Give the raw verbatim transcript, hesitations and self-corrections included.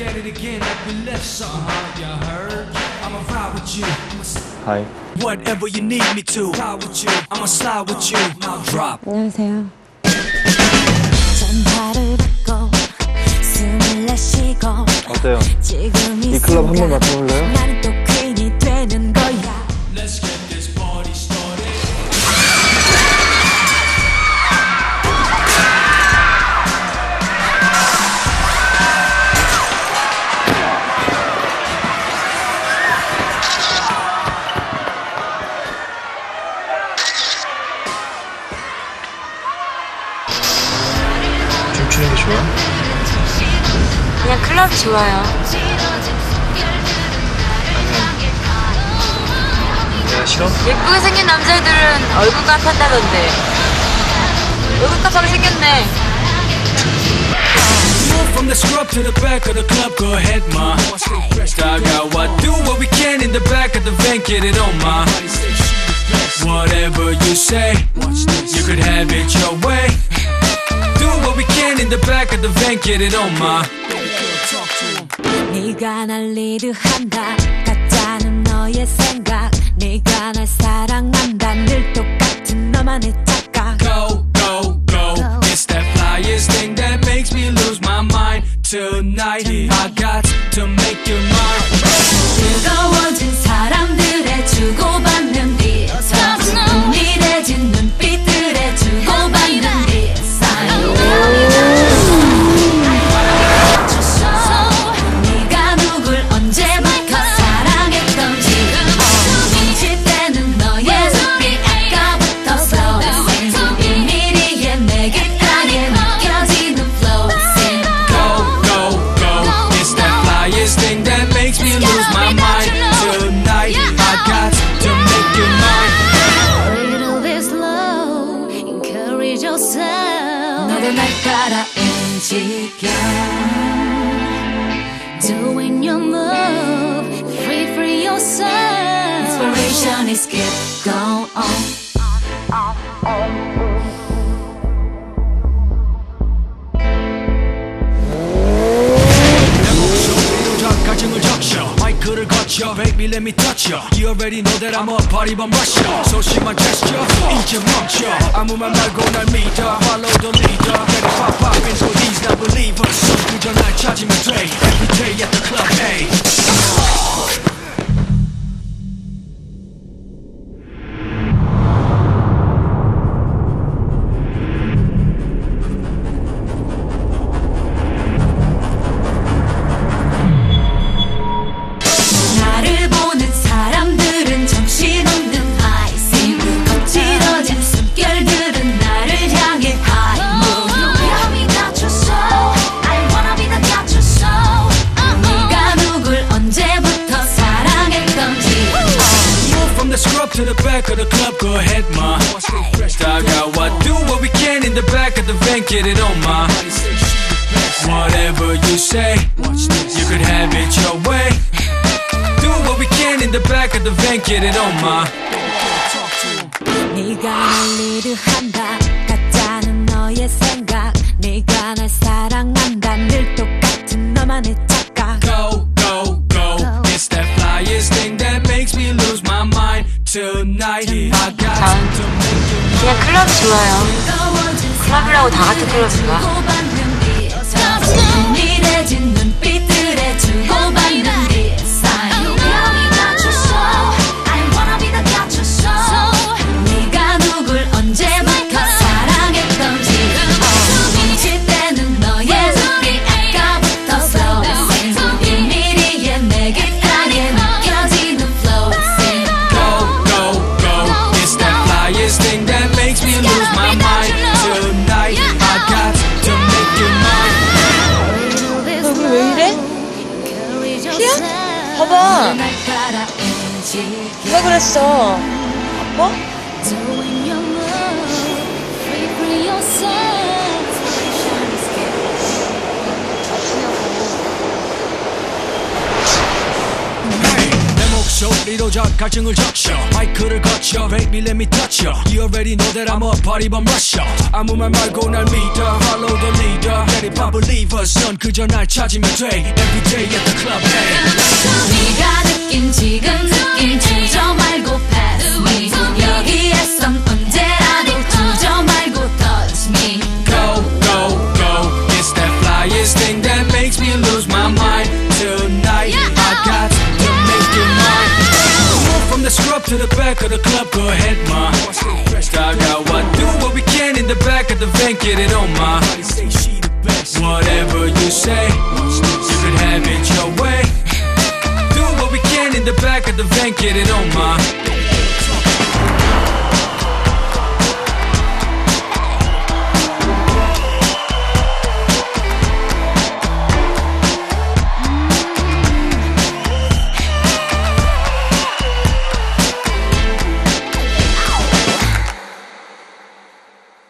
하이. Whatever you need me to. I'ma slide with you. Now drop. 안녕하세요. 전화를 받고 숨을 내쉬고 어때요? 이 클럽 한 번 맡아볼래요? 나는 또 퀸이 되는 거야. Let's get this party started. 춤추는 게 좋아? 그냥 클럽이 좋아요. 내가 싫어? 예쁘게 생긴 남자애들은 얼굴값 한다던데. 얼굴값하게 생겼네. Move from the scrub to the back of the club, go ahead, ma. Dog out, what do what we can in the back of the van, get it on, ma. Whatever you say, you could have it your way. Do what we can in the back of the van, get it on, ma. 네가 날 리드한다. 가짜는 너의 생각. 네가 날 사랑한다. 늘 똑같은 너만의 착각. Go, go, go. It's that flyest thing that makes me lose my mind. Tonight, I got to make you mine. 뜨거워진 사람들의 주고받는 이 은밀해진 눈빛들의 주고받는 이 사랑. 네가 누굴 언제부터 사랑했던지 눈치 때는 너의 눈빛 아까부터 slow 일미리에 내 귓가에 느껴지는 flow. Go, go, go. It's that flyest thing that makes me lose my mind. Tonight, I got to make you mine. A little bit slow, encourage yourself. 너도 날 따라 움직여. Doing your move, free, free yourself. Inspiration is keep going on. 가정을 적셔 마이크를 거쳐 Baby let me touch you You already know that I'm a party bomb rusher 소심한 gesture 이제 멈춰 아무 말 말고 날 믿어 Follow the leader Ready pop pop into these not believers 그저 날 찾으면 돼 Every day at the club hey to the back of the club, go ahead, ma. Dog out, what do what we can in the back of the van, get it on, ma. Whatever you say, you could have it your way. Do what we can in the back of the van, get it on, ma. 네가 날 리드한다. 가짜는 너의 생각. 네가 날 사랑한다. 늘 똑같은 너만의 착각. Go, go, go. It's that flyest thing that makes me lose my mind. Tonight, I got to make you mine. 그냥 클럽이 좋아요. 클럽이라고 다 같은 클럽인가? 은밀해진 눈빛들의 주고받는 이 사랑. 네가 누굴 언제부터 사랑했던지 눈치 때는 너의 눈빛 아까부터 slow 일미리에 내 귓가에 느껴지는 flow. Go, go, go. It's that flyest thing that makes me lose my mind. Tonight, I got to make you mine. 얼굴 왜 이래? 피야? 봐봐. 누가 그랬어? 아파? Hey, 내 목소리 머리로 저 갈증을 적셔 마이크를 거쳐 Baby let me touch you You already know that I'm a party bum rusher 아무 말 말고 날 믿어 Follow the leader Let it pop believers 넌 그저 날 찾으면 돼 Every day at the club hey 네가 느낀 지금 느낀 주저 말고 pass me 여기에선 언제라도 주저 말고 touch me Go go go It's that flyest thing that makes me lose my mind Tonight I got to make you mine Move from the scrub to the back of the club Go ahead ma Start out what do what we can in the back of the van Get it on ma Whatever you say You could have it your way Do what we can in the back of the van Get it on ma